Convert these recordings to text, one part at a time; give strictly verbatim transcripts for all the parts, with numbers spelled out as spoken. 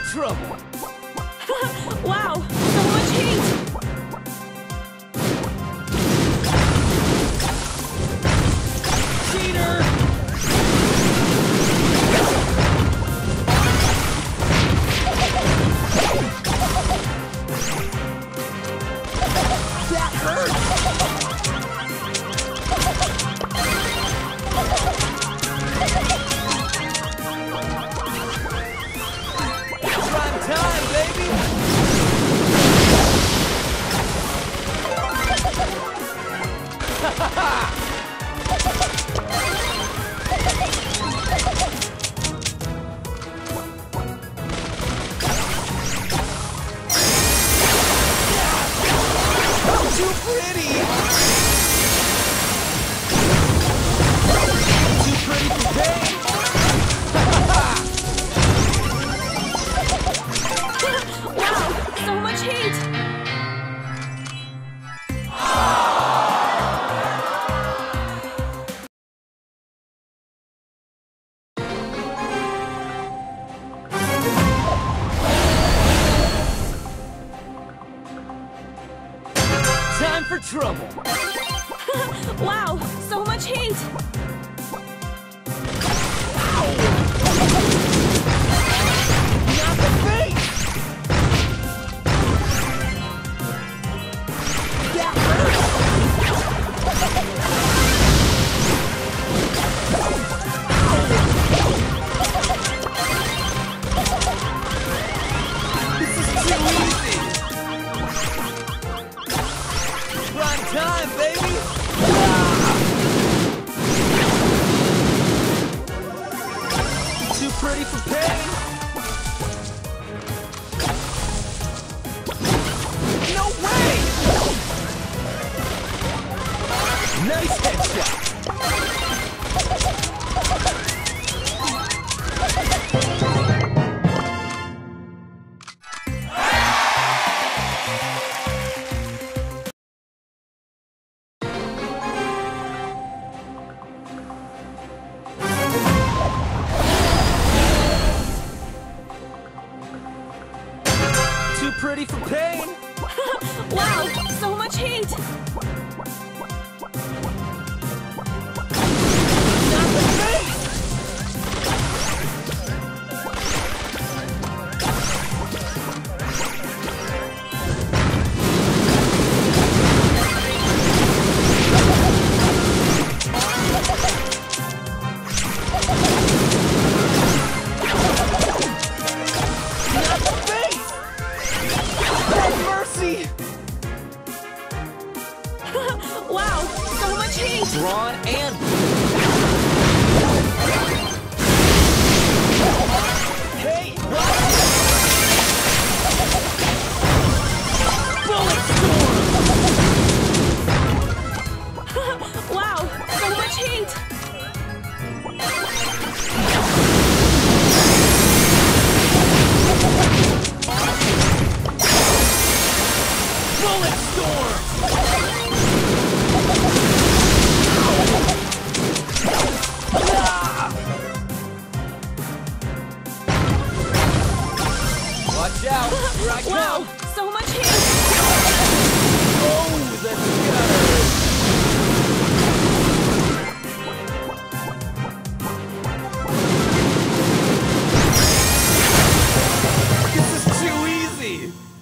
trouble! Wow, so much heat! Cheater! That hurts! Prime time, baby! Too pretty! Too pretty for pain! Wow, so much heat! Time for trouble! Wow, so much heat! Not the face! That This is too easy! Prime time, baby! Too pretty for pain! No way! Nice headshot! Too pretty for pain! Wow, so much heat! Not the face! Not the face! Have mercy! Wow, so much heat! Drawn and Hey, what? Bullet storm! Wow, so much heat! Bullet storm! Ah! Watch out! Here I Wow, come! so much heat! Oh, the gutter! This is too easy!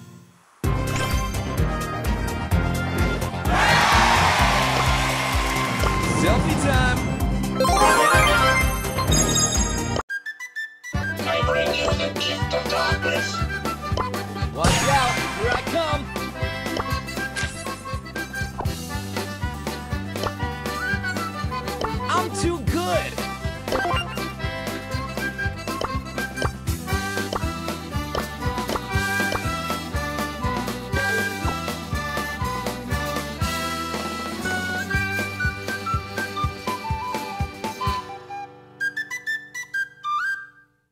Selfie time! I bring you the gift of darkness. Watch out! Here I come! I'm too good!